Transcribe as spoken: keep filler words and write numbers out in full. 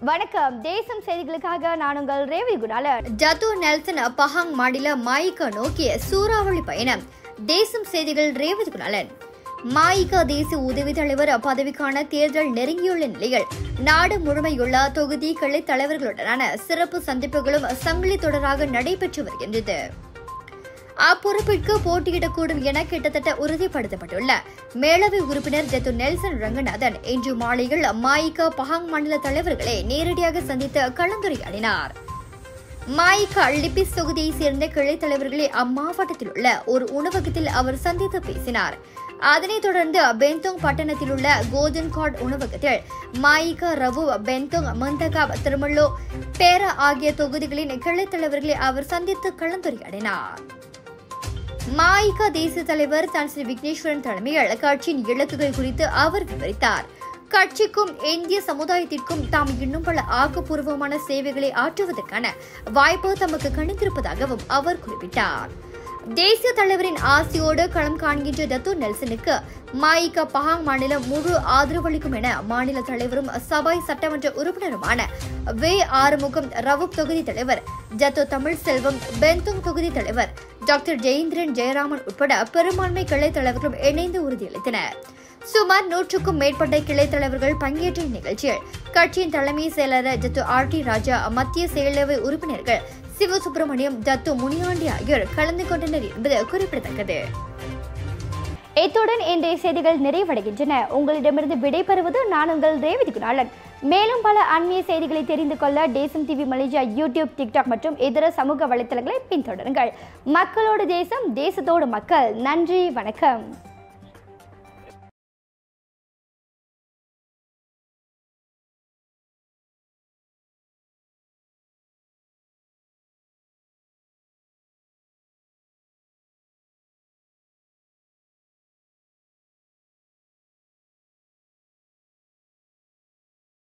வணக்கம். தேசம் செய்திகளுக்காக நான் உங்கள் ரேவி குணாலன். ஜத்து நெல்சன் பஹாங் மாநில மாயிகா நோக்கிய சூறாவளி பயணம். தேசம் செய்திகள் ரேவி குணாலன். மாயிகா தேசிய உதவி தலைவர் பதவிக்கான தேர்தல் நெருங்கியுள்ள நிலையில் நாடு முழுமையுள்ள தொகுதி கிளை தலைவர்களுடனான சிறப்பு சந்திப்புகளும் சங்கிலி தொடராக நடைபெற்று வருகின்றது. அப்பொறுப்பிற்கு போட்டியிடக்கூடும் என கிட்டத்தட்ட உறுதிப்படுத்தப்பட்டுள்ள மேலவை உறுப்பினர் ஜத்து நெல்சன் ரங்கநாதன் இன்று மாலையில் மாயிகா பஹாங் மாநில தலைவர்களை நேரடியாக சந்தித்து கலந்துரையாடினார். மாயிகா லிபிஸ் தொகுதியைச் சேர்ந்த கிளை தலைவர்களை அம்மாவட்டத்தில் உள்ள ஒரு உணவகத்தில் அவர் சந்தித்து பேசினார். அதனைத் தொடர்ந்து பெந்தோங் பட்டணத்தில் உள்ள கோதன் கார்ட் உணவகத்தில் மாயிகா ரவு பெந்தோங் மந்தகாப் திருமல்லோ பேரா ஆகிய தொகுதிகளின் கிளை தலைவர்களை அவர் சந்தித்து கலந்துரையாடினார். மாயிகா தேசிய தலைவர் தன் ஸ்ரீ விக்னேஸ்வரன் தலைமையில் கட்சியின் இலக்குகள் குறித்து அவர் விவரித்தார். கட்சிக்கும் இந்திய சமுதாயத்திற்கும் தாம் இன்னும் பல ஆக்கப்பூர்வமான சேவைகளை ஆற்றுவதற்கான வாய்ப்பு தமக்கு கணித்திருப்பதாகவும் அவர் குறிப்பிட்டார். தேசிய தலைவரின் ஆசையோடு களம் காண்கின்ற ஜத்து நெல்சனுக்கு மாயிகா பஹாங் மாநிலம் முழு ஆதரவளிக்கும் என மாநில தலைவரும் சபாய் சட்டமன்ற உறுப்பினருமான வே ஆறுமுகம் ரவுப் தொகுதி தலைவர் ஜத்து தமிழ் செல்வம் பெந்தோங் தொகுதி தலைவர் டாக்டர் ஜெயேந்திரன் ஜெயராமன் உட்பட பெரும்பான்மை கிளை தலைவர்களும் இணைந்து உறுதியளித்தனர். சுமார் நூற்றுக்கும் மேற்பட்ட கிளை தலைவர்கள் பங்கேற்ற இந்நிகழ்ச்சியில் கட்சியின் தலைமை செயலாளர் ஜத்து ஆர் டி ராஜா, மத்திய செயலவை உறுப்பினர்கள் சிவசுப்பிரமணியம், ஜத்து முனியாண்டி ஆகியோர் கலந்து கொண்டனர் என்பது குறிப்பிடத்தக்கது. இத்துடன் இன்றைய செய்திகள் நிறைவடைகின்றன. உங்களிடமிருந்து விடைபெறுவது நான் உங்கள் ரேவதி குணாலன். மேலும் பல அண்மைய செய்திகளை தெரிந்து கொள்ள தேசம் டிவி மலேசியா யூடியூப், டிக்டாக் மற்றும் இதர சமூக வலைதளங்களை பின்தொடருங்கள். மக்களோடு தேசம், தேசத்தோடு மக்கள். நன்றி, வணக்கம்.